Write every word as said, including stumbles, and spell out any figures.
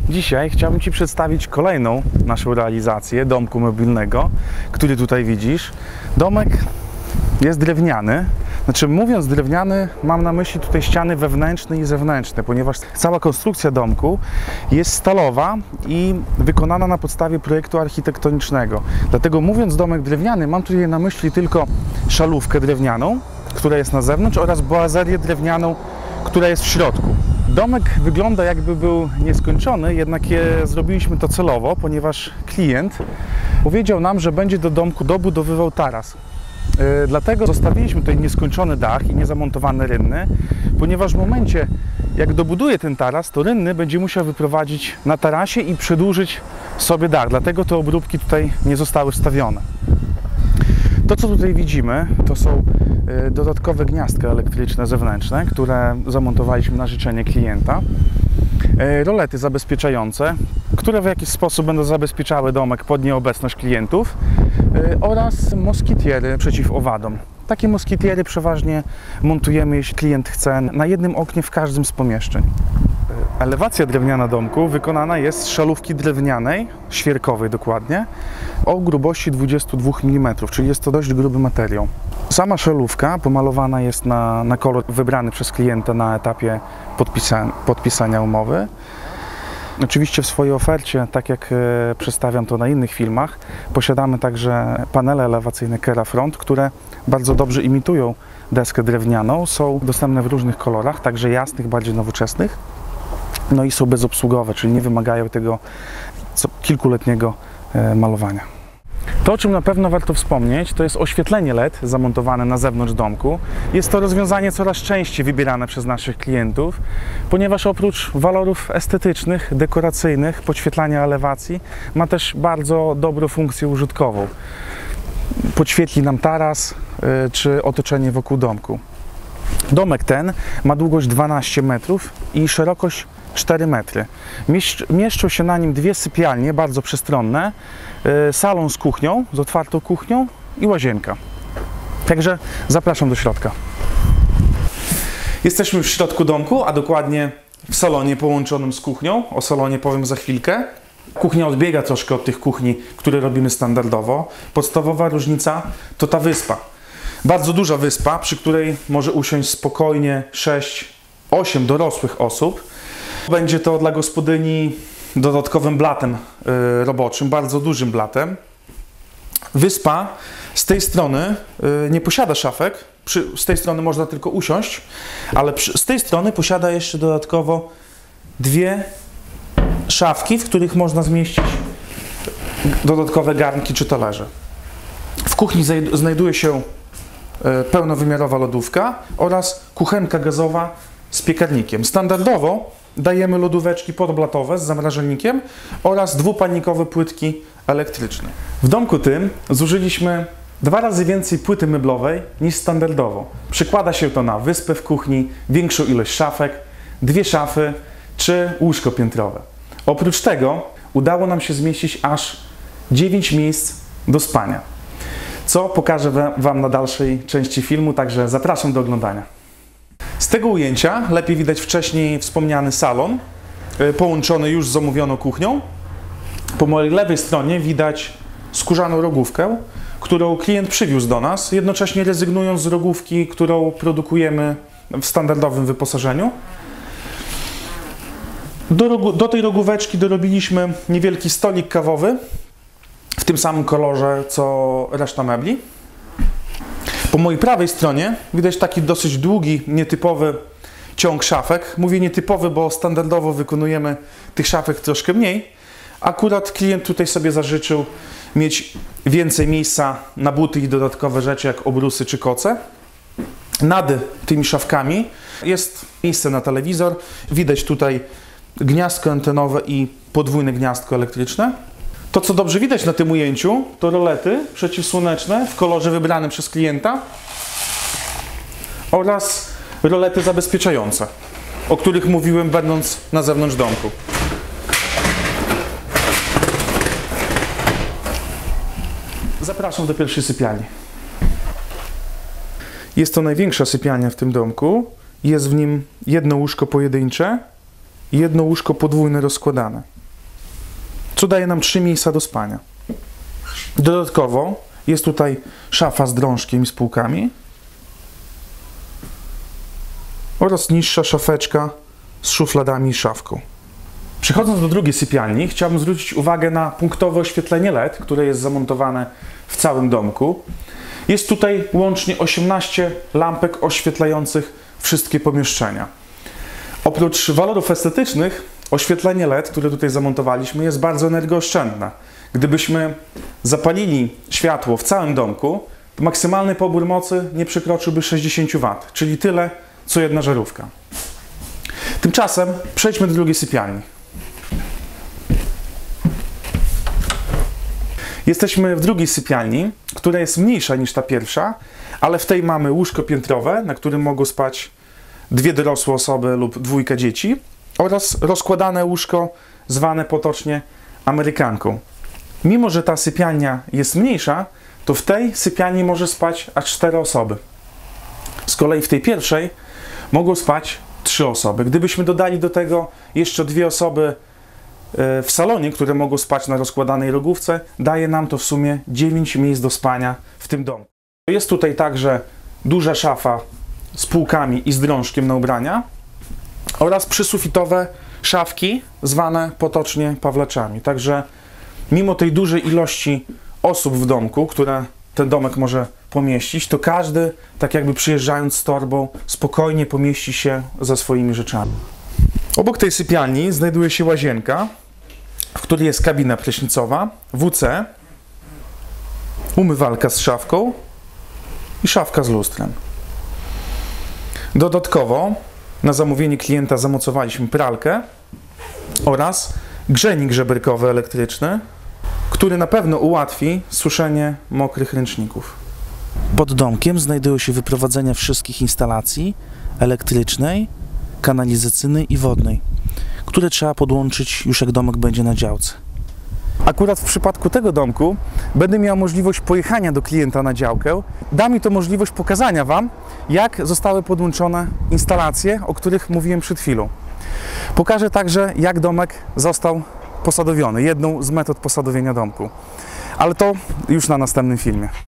Dzisiaj chciałbym Ci przedstawić kolejną naszą realizację domku mobilnego, który tutaj widzisz. Domek jest drewniany. Znaczy, mówiąc drewniany, mam na myśli tutaj ściany wewnętrzne i zewnętrzne, ponieważ cała konstrukcja domku jest stalowa i wykonana na podstawie projektu architektonicznego. Dlatego mówiąc domek drewniany, mam tutaj na myśli tylko szalówkę drewnianą, która jest na zewnątrz, oraz boazerię drewnianą, która jest w środku. Domek wygląda, jakby był nieskończony, jednak je zrobiliśmy to celowo, ponieważ klient powiedział nam, że będzie do domku dobudowywał taras. Yy, dlatego zostawiliśmy tutaj nieskończony dach i niezamontowane rynny, ponieważ w momencie, jak dobuduje ten taras, to rynny będzie musiał wyprowadzić na tarasie i przedłużyć sobie dach. Dlatego te obróbki tutaj nie zostały wstawione. To, co tutaj widzimy, to są yy, dodatkowe gniazdka elektryczne zewnętrzne, które zamontowaliśmy na życzenie klienta. Yy, rolety zabezpieczające, które w jakiś sposób będą zabezpieczały domek pod nieobecność klientów, yy, oraz moskitiery przeciw owadom. Takie moskitiery przeważnie montujemy, jeśli klient chce, na jednym oknie w każdym z pomieszczeń. Elewacja drewniana domku wykonana jest z szalówki drewnianej, świerkowej dokładnie, o grubości dwudziestu dwóch milimetrów, czyli jest to dość gruby materiał. Sama szalówka pomalowana jest na, na kolor wybrany przez klienta na etapie podpisa, podpisania umowy. Oczywiście w swojej ofercie, tak jak e, przedstawiam to na innych filmach, posiadamy także panele elewacyjne Kerafront, które bardzo dobrze imitują deskę drewnianą. Są dostępne w różnych kolorach, także jasnych, bardziej nowoczesnych. No i są bezobsługowe, czyli nie wymagają tego co kilkuletniego e, malowania. To, o czym na pewno warto wspomnieć, to jest oświetlenie L E D zamontowane na zewnątrz domku. Jest to rozwiązanie coraz częściej wybierane przez naszych klientów, ponieważ oprócz walorów estetycznych, dekoracyjnych, podświetlania elewacji, ma też bardzo dobrą funkcję użytkową. Podświetli nam taras y, czy otoczenie wokół domku. Domek ten ma długość dwanaście metrów i szerokość cztery metry. Mieszczą się na nim dwie sypialnie, bardzo przestronne, salon z kuchnią, z otwartą kuchnią i łazienka. Także zapraszam do środka. Jesteśmy w środku domku, a dokładnie w salonie połączonym z kuchnią. O salonie powiem za chwilkę. Kuchnia odbiega troszkę od tych kuchni, które robimy standardowo. Podstawowa różnica to ta wyspa. Bardzo duża wyspa, przy której może usiąść spokojnie sześć osiem dorosłych osób. Będzie to dla gospodyni dodatkowym blatem y, roboczym, bardzo dużym blatem. Wyspa z tej strony y, nie posiada szafek, przy, z tej strony można tylko usiąść, ale przy, z tej strony posiada jeszcze dodatkowo dwie szafki, w których można zmieścić dodatkowe garnki czy talerze. W kuchni znajduje się y, pełnowymiarowa lodówka oraz kuchenka gazowa z piekarnikiem. Standardowo dajemy lodóweczki podblatowe z zamrażalnikiem oraz dwupannikowe płytki elektryczne. W domku tym zużyliśmy dwa razy więcej płyty meblowej niż standardowo. Przekłada się to na wyspę w kuchni, większą ilość szafek, dwie szafy czy łóżko piętrowe. Oprócz tego udało nam się zmieścić aż dziewięć miejsc do spania, co pokażę Wam na dalszej części filmu, także zapraszam do oglądania. Z tego ujęcia lepiej widać wcześniej wspomniany salon, połączony już z omówioną kuchnią. Po mojej lewej stronie widać skórzaną rogówkę, którą klient przywiózł do nas, jednocześnie rezygnując z rogówki, którą produkujemy w standardowym wyposażeniu. Do, do tej rogóweczki dorobiliśmy niewielki stolik kawowy w tym samym kolorze co reszta mebli. Po mojej prawej stronie widać taki dosyć długi, nietypowy ciąg szafek. Mówię nietypowy, bo standardowo wykonujemy tych szafek troszkę mniej. Akurat klient tutaj sobie zażyczył mieć więcej miejsca na buty i dodatkowe rzeczy, jak obrusy czy koce. Nad tymi szafkami jest miejsce na telewizor. Widać tutaj gniazdko antenowe i podwójne gniazdko elektryczne. To, co dobrze widać na tym ujęciu, to rolety przeciwsłoneczne w kolorze wybranym przez klienta oraz rolety zabezpieczające, o których mówiłem, będąc na zewnątrz domku. Zapraszam do pierwszej sypialni. Jest to największa sypialnia w tym domku. Jest w nim jedno łóżko pojedyncze i jedno łóżko podwójne rozkładane, co daje nam trzy miejsca do spania. Dodatkowo jest tutaj szafa z drążkiem i z półkami oraz niższa szafeczka z szufladami i szafką. Przechodząc do drugiej sypialni, chciałbym zwrócić uwagę na punktowe oświetlenie L E D, które jest zamontowane w całym domku. Jest tutaj łącznie osiemnaście lampek oświetlających wszystkie pomieszczenia. Oprócz walorów estetycznych, oświetlenie L E D, które tutaj zamontowaliśmy, jest bardzo energooszczędne. Gdybyśmy zapalili światło w całym domku, to maksymalny pobór mocy nie przekroczyłby sześćdziesiąt watów, czyli tyle, co jedna żarówka. Tymczasem przejdźmy do drugiej sypialni. Jesteśmy w drugiej sypialni, która jest mniejsza niż ta pierwsza, ale w tej mamy łóżko piętrowe, na którym mogą spać dwie dorosłe osoby lub dwójka dzieci oraz rozkładane łóżko zwane potocznie amerykanką. Mimo że ta sypialnia jest mniejsza, to w tej sypialni może spać aż cztery osoby. Z kolei w tej pierwszej mogą spać trzy osoby. Gdybyśmy dodali do tego jeszcze dwie osoby w salonie, które mogą spać na rozkładanej rogówce, daje nam to w sumie dziewięć miejsc do spania w tym domu. Jest tutaj także duża szafa z półkami i z drążkiem na ubrania oraz przysufitowe szafki zwane potocznie pawlaczami. Także mimo tej dużej ilości osób w domku, które ten domek może pomieścić, to każdy, tak jakby przyjeżdżając z torbą, spokojnie pomieści się ze swoimi rzeczami. Obok tej sypialni znajduje się łazienka, w której jest kabina prysznicowa, W C, umywalka z szafką i szafka z lustrem. Dodatkowo na zamówienie klienta zamocowaliśmy pralkę oraz grzejnik żeberkowy elektryczny, który na pewno ułatwi suszenie mokrych ręczników. Pod domkiem znajdują się wyprowadzenia wszystkich instalacji elektrycznej, kanalizacyjnej i wodnej, które trzeba podłączyć już jak domek będzie na działce. Akurat w przypadku tego domku będę miał możliwość pojechania do klienta na działkę. Da mi to możliwość pokazania Wam, jak zostały podłączone instalacje, o których mówiłem przed chwilą. Pokażę także, jak domek został posadowiony, jedną z metod posadowienia domku. Ale to już na następnym filmie.